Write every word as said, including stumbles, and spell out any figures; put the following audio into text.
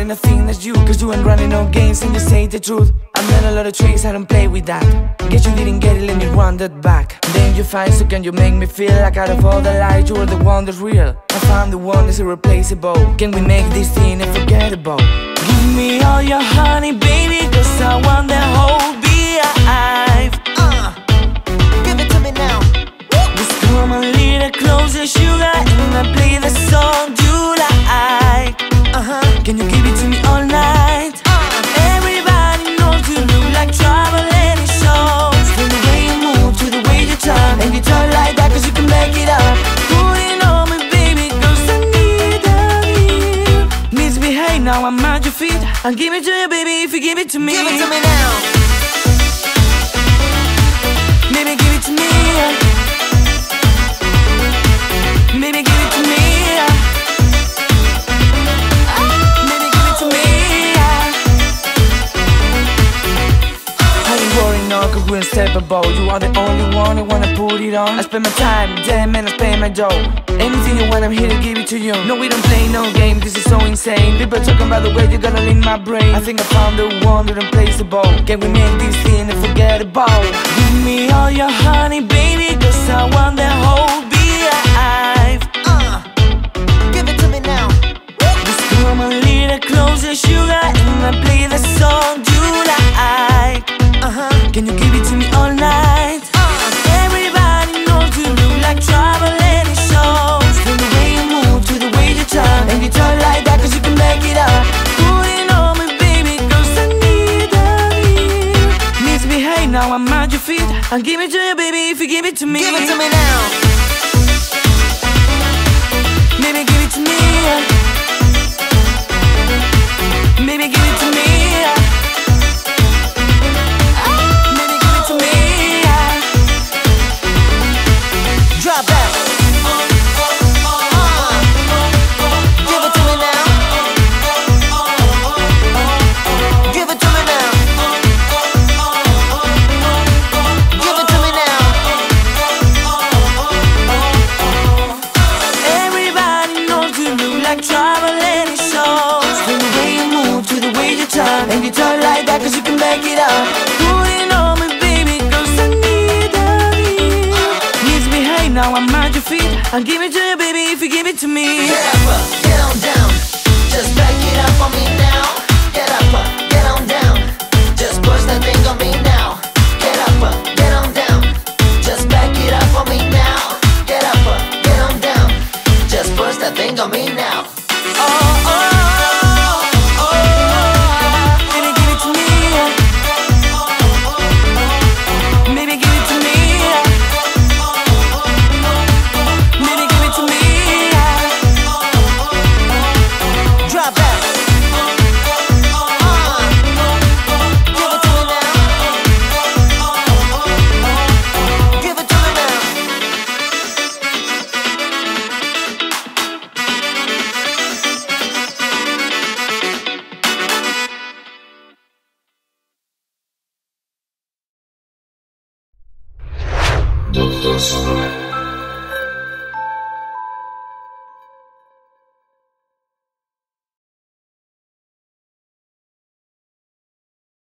and I think that's you, cause you ain't running no games and you say the truth. I made a lot of tricks, I don't play with that. Guess you didn't get it, let me run that back. Then you find, so can you make me feel like out of all the lies, you are the one that's real. I found the one that's irreplaceable. Can we make this thing unforgettable? Give me all your honey, baby, cause I want the whole beehive. Uh, give it to me now. Just come a little closer, sugar, and I play the song you like. Uh-huh. Can you give it to me all night? Uh. Everybody knows you look like trouble and it shows. From the way you move to the way you turn, and you turn like that cause you can make it up. Put it on me, baby, cause I need it. Misbehave, now I'm at your feet. I'll give it to you, baby, if you give it to me. Give it to me now. Baby, give it to me. Baby, give it to me. Baby, give it to me. I ain't worried, no, cause we're inseparable. You are the only one I wanna put it on. I spend my time, damn man, I spend my dough. Anything you want, I'm here to give it to you. No, we don't play no game, this is so insane. People talking about the way you're gonna lean my brain. I think I found the one that unplaceable. Can we make this thing unforgettable? Give me all your honey, baby, cause I want the whole beehive. Uh, give it to me now. Just come a little closer, sugar, and I play the song you like. Uh-huh. Can you give it to me all night? Uh. Everybody knows you look like trouble and it shows. From the way you move to the way you turn, and you turn like that cause you can make it up. Put it on me, baby, cause I need it. Misbehave, now I'm at your feet. I'll give it to you, baby, if you give it to me. Give it to me now. Baby, give it to me. Baby, give it to me. Baby, give it to me. Drop that. Uh, give it to me now. Give it to me now. Give it to me now. Everybody knows you look like trouble and it shows. From the way you move to the way you turn, and you turn like that cause you can make it up. Put it on me, baby, cause I need it. Misbehave, now I'm at your feet. I'll give it to you, baby, if you give it to me. Get up, uh, get on down. Just back it up on me now. Get up, uh, get on down. Just push that thing on me now. Get up, uh, get on down. Just back it up on me now. Get up, uh, get on down. Just push that thing on me now. Oh, oh, oh, oh. Baby, give it to me. Baby, give it to me. Baby, give it to me. Drop that. Uh, give it to me now. Give it to me now. Doctor Sonora.